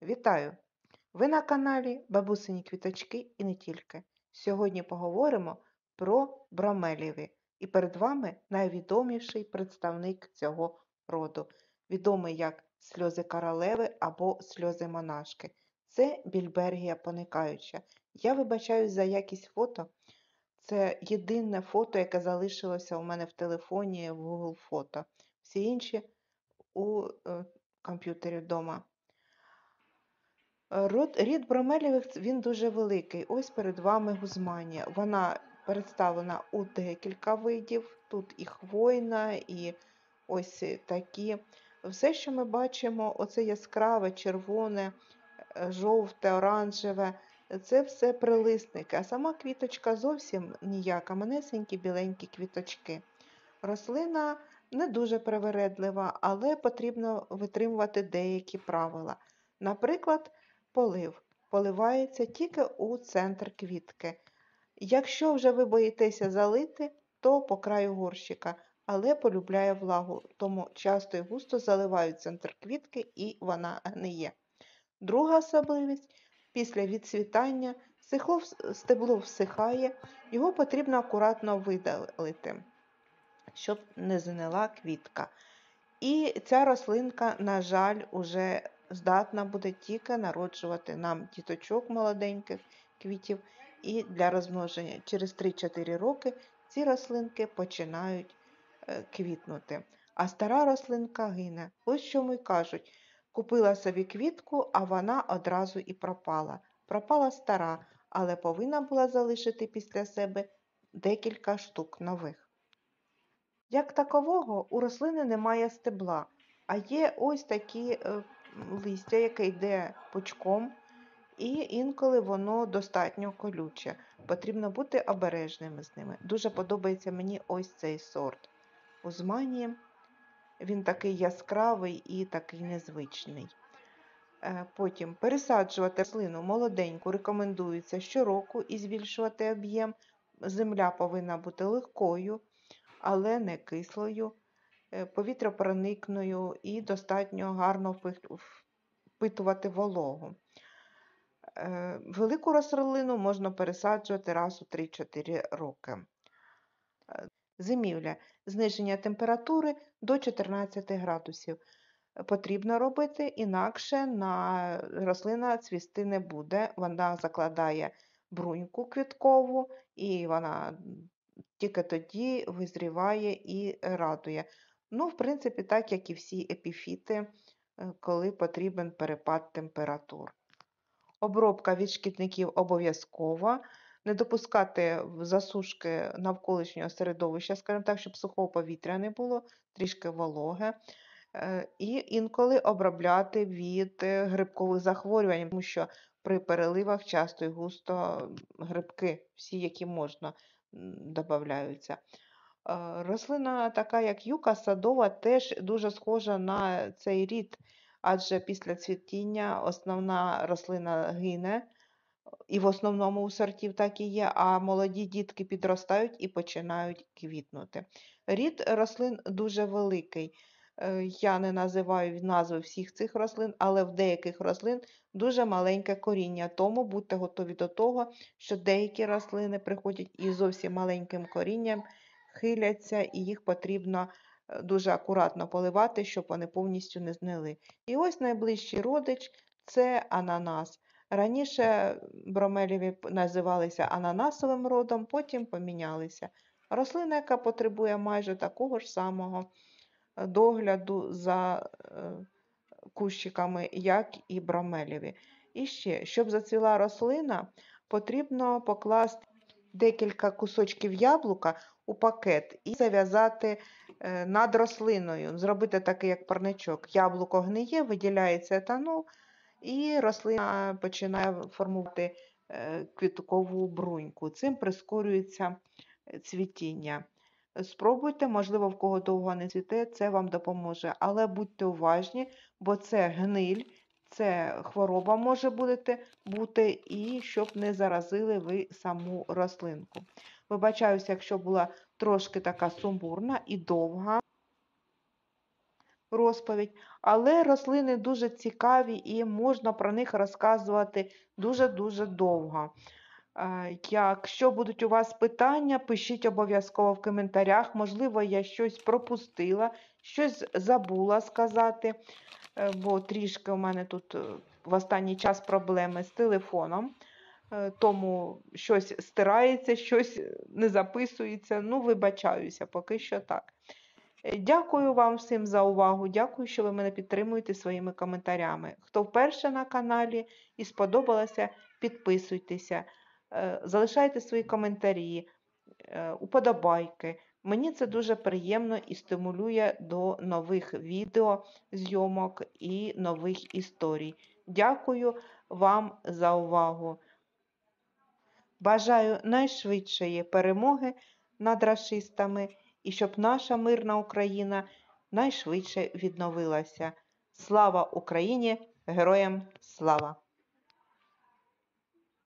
Вітаю! Ви на каналі Бабусині квіточки і не тільки. Сьогодні поговоримо про бромелії. І перед вами найвідоміший представник цього роду, відомий як сльози королеви або сльози монашки. Це більбергія поникаюча. Я вибачаюсь за якість фото. Це єдине фото, яке залишилося у мене в телефоні в Google фото. Всі інші у комп'ютері вдома. Рід бромелєвих він дуже великий. Ось перед вами гузманія. Вона представлена у декілька видів. Тут і хвойна, і ось такі. Все, що ми бачимо, оце яскраве, червоне, жовте, оранжеве, це все прилисники. А сама квіточка зовсім ніяка, манесенькі біленькі квіточки. Рослина не дуже привередлива, але потрібно витримувати деякі правила. Наприклад, полив. Поливається тільки у центр квітки. Якщо вже ви боїтеся залити, то по краю горщика, але полюбляє влагу, тому часто і густо заливають центр квітки і вона гниє. Друга особливість – після відцвітання стебло всихає, його потрібно акуратно видалити, щоб не згнила квітка. І ця рослинка, на жаль, уже здатна буде тільки народжувати нам діточок молоденьких квітів і для розмноження. Через 3-4 роки ці рослинки починають квітнути. А стара рослинка гине. Ось чому й кажуть, купила собі квітку, а вона одразу і пропала. Пропала стара, але повинна була залишити після себе декілька штук нових. Як такового, у рослини немає стебла, а є ось такі листя, яке йде пучком, і інколи воно достатньо колюче. Потрібно бути обережними з ними. Дуже подобається мені ось цей сорт гузманії. Він такий яскравий і такий незвичний. Потім пересаджувати рослину молоденьку рекомендується щороку і збільшувати об'єм. Земля повинна бути легкою, але не кислою, повітряпроникною і достатньо гарно впитувати вологу. Велику рослину можна пересаджувати раз у 3-4 роки. Зимівля. Зниження температури до 14 градусів. Потрібно робити, інакше рослина цвісти не буде. Вона закладає бруньку квіткову і вона тільки тоді визріває і радує. Ну, в принципі, так, як і всі епіфіти, коли потрібен перепад температур. Обробка від шкідників обов'язкова. Не допускати засушки навколишнього середовища, скажімо так, щоб сухого повітря не було, трішки вологе. І інколи обробляти від грибкових захворювань, тому що при переливах часто і густо грибки, всі, які можна, додаються. Рослина така, як юка садова, теж дуже схожа на цей рід, адже після цвітіння основна рослина гине, і в основному у сортів так і є, а молоді дітки підростають і починають квітнути. Рід рослин дуже великий. Я не називаю назви всіх цих рослин, але в деяких рослин дуже маленьке коріння, тому будьте готові до того, що деякі рослини приходять із зовсім маленьким корінням, хиляться, і їх потрібно дуже акуратно поливати, щоб вони повністю не згнили. І ось найближчий родич – це ананас. Раніше бромелії називалися ананасовим родом, потім помінялися. Рослина, яка потребує майже такого ж самого догляду за кущиками, як і бромелії. І ще, щоб зацвіла рослина, потрібно покласти декілька кусочків яблука у пакет і зав'язати над рослиною, зробити такий, як парничок. Яблуко гниє, виділяється етанол, і рослина починає формувати квіткову бруньку. Цим прискорюється цвітіння. Спробуйте, можливо, в кого довго не цвіте, це вам допоможе. Але будьте уважні, бо це гниль, це хвороба може бути, і щоб не заразили ви саму рослинку. Вибачаюся, якщо була трошки така сумбурна і довга. розповідь, але рослини дуже цікаві і можна про них розказувати дуже-дуже довго. Якщо будуть у вас питання, пишіть обов'язково в коментарях. Можливо, я щось пропустила, щось забула сказати, бо трішки у мене тут в останній час проблеми з телефоном, тому щось стирається, щось не записується. Ну, вибачаюся, поки що так. Дякую вам всім за увагу, дякую, що ви мене підтримуєте своїми коментарями. Хто вперше на каналі і сподобалося, підписуйтеся, залишайте свої коментарі, уподобайки. Мені це дуже приємно і стимулює до нових відео, зйомок і нових історій. Дякую вам за увагу. Бажаю найшвидшої перемоги над рашистами і щоб наша мирна Україна найшвидше відновилася. Слава Україні! Героям слава!